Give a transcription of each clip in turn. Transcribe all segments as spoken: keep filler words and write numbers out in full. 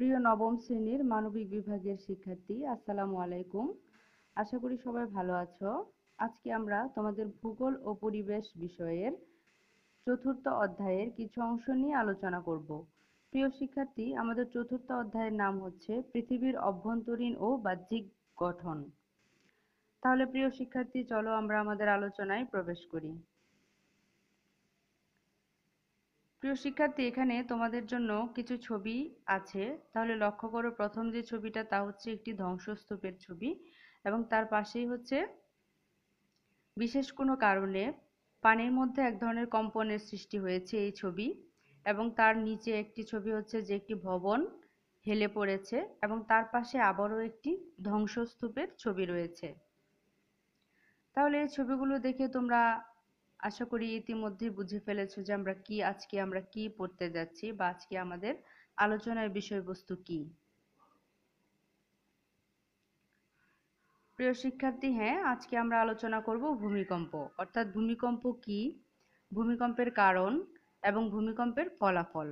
প্রিয় নবম শ্রেণীর মানবিক বিভাগের শিক্ষার্থী, আসসালামু আলাইকুম। আশা করি সবাই ভালো আছো। আজকে আমরা তোমাদের ভূগোল ও পরিবেশ বিষয়ের চতুর্থ অধ্যায়ের কিছু অংশ নিয়ে আলোচনা করব। প্রিয় শিক্ষার্থী, আমাদের চতুর্থ অধ্যায়ের নাম হচ্ছে পৃথিবীর অভ্যন্তরীণ ও বাহ্যিক গঠন। তাহলে প্রিয় শিক্ষার্থী, চলো আমরা আমাদের আলোচনায় প্রবেশ করি। প্রিয় শিক্ষার্থী, এখানে তোমাদের জন্য কিছু ছবি আছে। তাহলে লক্ষ্য করো, প্রথম যে ছবিটা তা হচ্ছে একটি ধ্বংসস্তূপের ছবি, এবং তার পাশেই হচ্ছে বিশেষ কোনো কারণে পানির মধ্যে এক ধরনের কম্পনের সৃষ্টি হয়েছে এই ছবি, এবং তার নিচে একটি ছবি হচ্ছে যে একটি ভবন হেলে পড়েছে, এবং তার পাশে আবারও একটি ধ্বংসস্তূপের ছবি রয়েছে। তাহলে এই ছবিগুলো দেখে তোমরা আশা করি ইতিমধ্যেই বুঝে ফেলেছো যে আমরা কি আজকে আমরা কি পড়তে যাচ্ছি, বা আজকে আমাদের আলোচনার বিষয়বস্তু কি। প্রিয় শিক্ষার্থী, হ্যাঁ, আজকে আমরা আলোচনা করব ভূমিকম্প, অর্থাৎ ভূমিকম্প কি, ভূমিকম্পের কারণ এবং ভূমিকম্পের ফলাফল।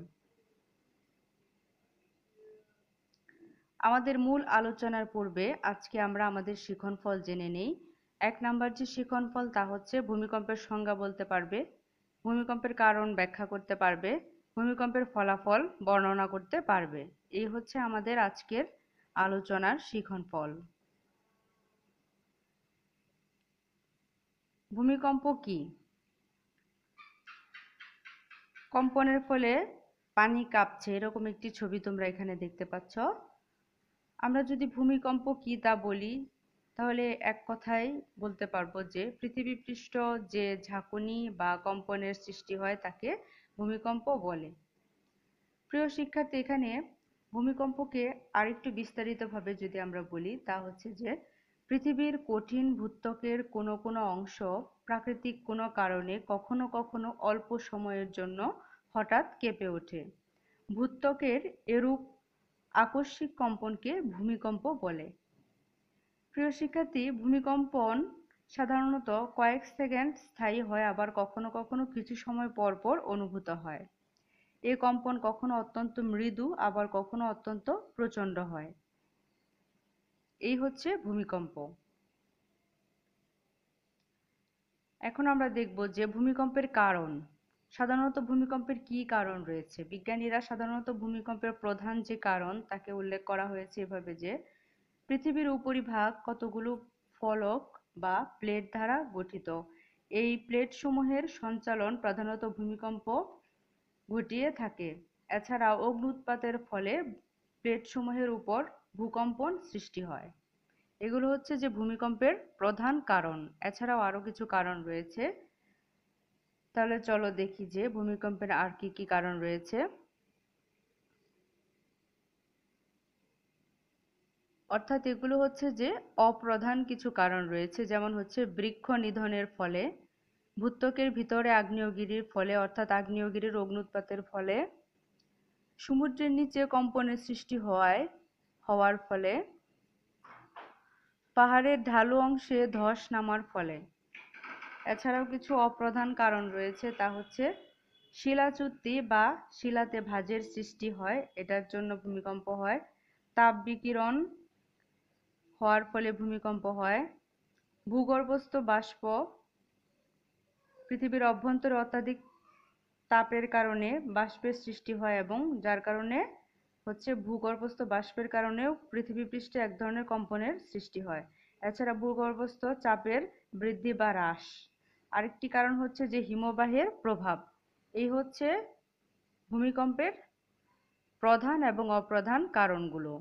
আমাদের মূল আলোচনার পূর্বে আজকে আমরা আমাদের শিক্ষণফল জেনে নেই। এক নাম্বার যে শিক্ষণফল তা হচ্ছে ভূমিকম্পের সংজ্ঞা বলতে পারবে, ভূমিকম্পের কারণ ব্যাখ্যা করতে পারবে, ভূমিকম্পের ফলাফল বর্ণনা করতে পারবে। এই হচ্ছে আমাদের আজকের আলোচনার শিক্ষণফল। ভূমিকম্প কি? কম্পনের ফলে পানি কাঁপছে, এরকম একটি ছবি তোমরা এখানে দেখতে পাচ্ছ। আমরা যদি ভূমিকম্প কি তা বলি, তাহলে এক কথায় বলতে পারবো যে পৃথিবী পৃষ্ঠ যে ঝাঁকুনি বা কম্পনের সৃষ্টি হয় তাকে ভূমিকম্প বলে। প্রিয় শিক্ষার্থী, এখানে ভূমিকম্পকে আরেকটু বিস্তারিতভাবে যদি আমরা বলি, তা হচ্ছে যে পৃথিবীর কঠিন ভূত্বকের কোনো কোনো অংশ প্রাকৃতিক কোনো কারণে কখনো কখনো অল্প সময়ের জন্য হঠাৎ কেঁপে ওঠে। ভূত্বকের এরূপ আকস্মিক কম্পনকে ভূমিকম্প বলে। প্রিয় শিক্ষার্থী, ভূমিকম্পন সাধারণত কয়েক সেকেন্ড স্থায়ী হয়, আবার কখনো কখনো কিছু সময় পর পর অনুভূত হয়। এই কম্পন কখনো অত্যন্ত মৃদু, আবার কখনো অত্যন্ত প্রচণ্ড হয়। এই হচ্ছে ভূমিকম্প। এখন আমরা দেখব যে ভূমিকম্পের কারণ। সাধারণত ভূমিকম্পের কি কারণ রয়েছে? বিজ্ঞানীরা সাধারণত ভূমিকম্পের প্রধান যে কারণ তাকে উল্লেখ করা হয়েছে এভাবে যে পৃথিবীর উপরিভাগ কতগুলো ফলক বা প্লেট দ্বারা গঠিত। এই প্লেটসমূহের সঞ্চালন প্রধানত ভূমিকম্প ঘটিয়ে থাকে। এছাড়াও অগ্ন্যুৎপাতের ফলে প্লেটসমূহের উপর ভূকম্পন সৃষ্টি হয়। এগুলো হচ্ছে যে ভূমিকম্পের প্রধান কারণ। এছাড়াও আরো কিছু কারণ রয়েছে। তাহলে চলো দেখি যে ভূমিকম্পের আর কি কি কারণ রয়েছে। অর্থাৎ এগুলো হচ্ছে যে অপ্রধান কিছু কারণ রয়েছে, যেমন হচ্ছে বৃক্ষ নিধনের ফলে, ভূত্বকের ভিতরে আগ্নেয়গিরির ফলে অর্থাৎ আগ্নেয়গিরির অগ্ন্যুৎপাতের ফলে, সমুদ্রের নিচে কম্পনের সৃষ্টি হওয়ায় হওয়ার ফলে, পাহাড়ের ঢালু অংশে ধস নামার ফলে। এছাড়াও কিছু অপ্রধান কারণ রয়েছে, তা হচ্ছে শিলাচ্যুতি বা শিলাতে ভাঁজের সৃষ্টি হয়, এটার জন্য ভূমিকম্প হয়। তাপ বিকিরণ হওয়ার ফলে ভূমিকম্প হয়। ভূগর্ভস্থ বাষ্প পৃথিবীর অভ্যন্তরে অত্যাধিক তাপের কারণে বাষ্পের সৃষ্টি হয়, এবং যার কারণে হচ্ছে ভূগর্ভস্থ বাষ্পের কারণেও পৃথিবী পৃষ্ঠে এক ধরনের কম্পনের সৃষ্টি হয়। এছাড়া ভূগর্ভস্থ চাপের বৃদ্ধি বা হ্রাস। আরেকটি কারণ হচ্ছে যে হিমবাহের প্রভাব। এই হচ্ছে ভূমিকম্পের প্রধান এবং অপ্রধান কারণগুলো।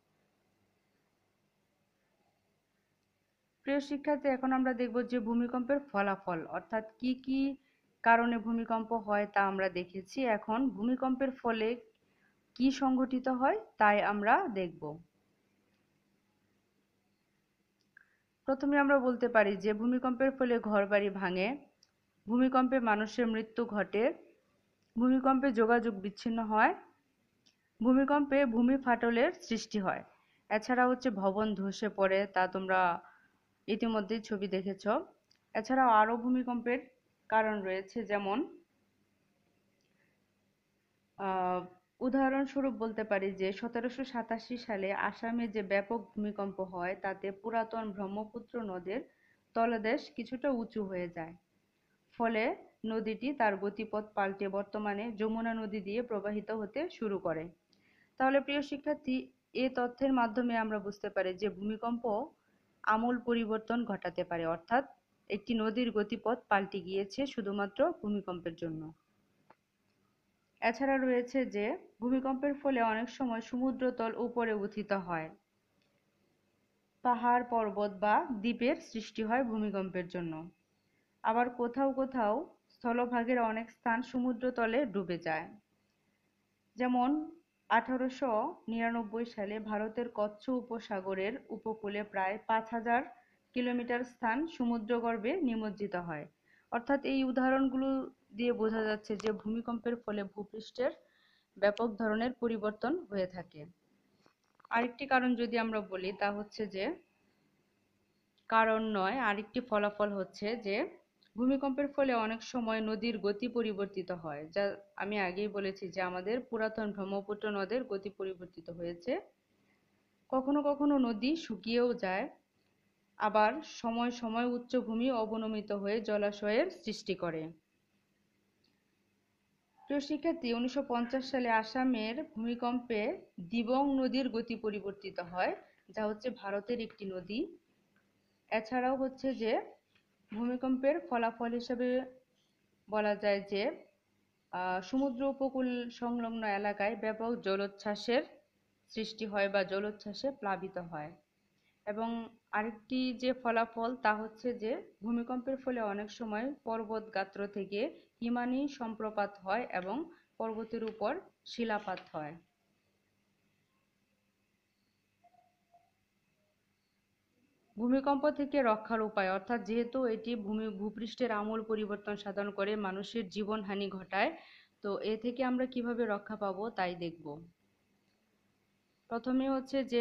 প্রিয় শিক্ষার্থী, এখন আমরা দেখব যে ভূমিকম্পের ফলাফল, অর্থাৎ কি কি কারণে ভূমিকম্প হয় তা আমরা দেখেছি। এখন ভূমিকম্পের ফলে কি সংঘটিত হয় তাই আমরা দেখব। প্রথমে আমরা বলতে পারি যে ভূমিকম্পের ফলে ঘরবাড়ি ভাঙে, ভূমিকম্পে মানুষের মৃত্যু ঘটে, ভূমিকম্পে যোগাযোগ বিচ্ছিন্ন হয়, ভূমিকম্পে ভূমি ফাটলের সৃষ্টি হয়। এছাড়া হচ্ছে ভবন ধসে পড়ে, তা তোমরা ইতিমধ্যেই ছবি দেখেছ। এছাড়াও আরো ভূমিকম্পের কারণ রয়েছে, যেমন উদাহরণস্বরূপ বলতে পারি যে সতেরোশো সাতাশি সালে আসামে যে ব্যাপক ভূমিকম্প হয় তাতে পুরাতন ব্রহ্মপুত্র নদের তলদেশ কিছুটা উঁচু হয়ে যায়, ফলে নদীটি তার গতিপথ পাল্টে বর্তমানে যমুনা নদী দিয়ে প্রবাহিত হতে শুরু করে। তাহলে প্রিয় শিক্ষার্থী, এ তথ্যের মাধ্যমে আমরা বুঝতে পারি যে ভূমিকম্প আমূল পরিবর্তন ঘটাতে পারে, অর্থাৎ একটি নদীর গতিপথ পাল্টে গিয়েছে শুধুমাত্র ভূমিকম্পের জন্য। এছাড়া রয়েছে যে ভূমিকম্পের ফলে অনেক সময় সমুদ্রতল উপরে উত্থিত হয়, পাহাড় পর্বত বা দ্বীপের সৃষ্টি হয় ভূমিকম্পের জন্য। আবার কোথাও কোথাও স্থলভাগের অনেক স্থান সমুদ্রতলে ডুবে যায়। যেমন আঠারোশো নিরানব্বই সালে ভারতের কচ্ছ উপসাগরের উপকূলে প্রায় পাঁচ হাজার কিলোমিটার স্থান সমুদ্রগর্ভে নিমজ্জিত হয়। অর্থাৎ এই উদাহরণগুলো দিয়ে বোঝা যাচ্ছে যে ভূমিকম্পের ফলে ভূপৃষ্ঠের ব্যাপক ধরনের পরিবর্তন হয়ে থাকে। আরেকটি কারণ যদি আমরা বলি তা হচ্ছে যে, কারণ নয়, আরেকটি ফলাফল হচ্ছে যে ভূমিকম্পের ফলে অনেক সময় নদীর গতি পরিবর্তিত হয়, যা আমি আগেই বলেছি যে আমাদের পুরাতন ব্রহ্মপুত্র নদের গতি পরিবর্তিত হয়েছে। কখনো কখনো নদী শুকিয়েও যায়, আবার সময় সময় উচ্চভূমি অবনমিত হয়ে জলাশয়ের সৃষ্টি করে। প্রিয় শিক্ষার্থী, উনিশশো পঞ্চাশ সালে আসামের ভূমিকম্পে দিবং নদীর গতি পরিবর্তিত হয়, যা হচ্ছে ভারতের একটি নদী। এছাড়াও হচ্ছে যে ভূমিকম্পের ফলাফল হিসেবে বলা যায় যে সমুদ্র উপকূল সংলগ্ন এলাকায় ব্যাপক জলোচ্ছ্বাসের সৃষ্টি হয় বা জলোচ্ছ্বাসে প্লাবিত হয়। এবং আরেকটি যে ফলাফল তা হচ্ছে যে ভূমিকম্পের ফলে অনেক সময় পর্বত গাত্র থেকে হিমানি সম্প্রপাত হয় এবং পর্বতের উপর শিলাপাত হয়। ভূমিকম্প থেকে রক্ষার উপায়, অর্থাৎ যেহেতু এটি ভূমি ভূপৃষ্ঠের আমূল পরিবর্তন সাধন করে মানুষের জীবনহানি ঘটায়, তো এ থেকে আমরা কিভাবে রক্ষা পাবো তাই দেখব। প্রথমে হচ্ছে যে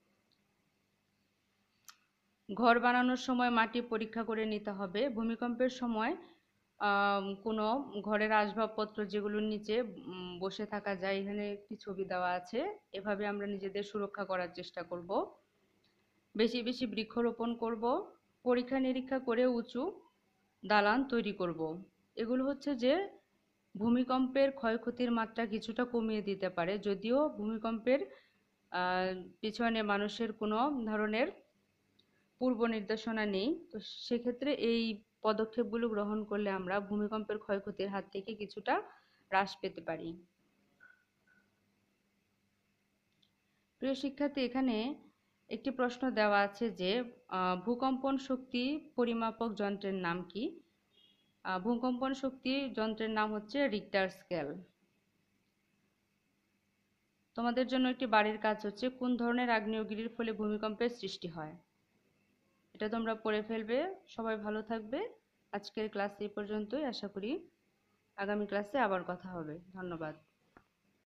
ঘর বানানোর সময় মাটি পরীক্ষা করে নিতে হবে। ভূমিকম্পের সময় কোনো ঘরের আসবাবপত্র যেগুলোর নিচে বসে থাকা যায়, এখানে একটি ছবি দেওয়া আছে, এভাবে আমরা নিজেদের সুরক্ষা করার চেষ্টা করব। বেশি বেশি বৃক্ষরোপণ করব, পরীক্ষা নিরীক্ষা করে উঁচু দালান তৈরি করব। এগুলো হচ্ছে যে ভূমিকম্পের ক্ষয়ক্ষতির মাত্রা কিছুটা কমিয়ে দিতে পারে, যদিও ভূমিকম্পের পিছনে মানুষের কোনো ধরনের পূর্ব নির্দেশনা নেই। তো সেক্ষেত্রে এই পদক্ষেপগুলো গ্রহণ করলে আমরা ভূমিকম্পের ক্ষয়ক্ষতির হাত থেকে কিছুটা হ্রাস পেতে পারি। প্রিয় শিক্ষার্থী, এখানে একটি প্রশ্ন দেওয়া আছে যে ভূকম্পন শক্তি পরিমাপক যন্ত্রের নাম কি? ভূকম্পন শক্তি যন্ত্রের নাম হচ্ছে রিক্টার স্কেল। তোমাদের জন্য একটি বাড়ির কাজ হচ্ছে, কোন ধরনের আগ্নেয়গিরির ফলে ভূমিকম্পের সৃষ্টি হয়? এটা তোমরা পড়ে ফেলবে। সবাই ভালো থাকবে। আজকের ক্লাস এই পর্যন্তই। আশা করি আগামী ক্লাসে আবার কথা হবে। ধন্যবাদ।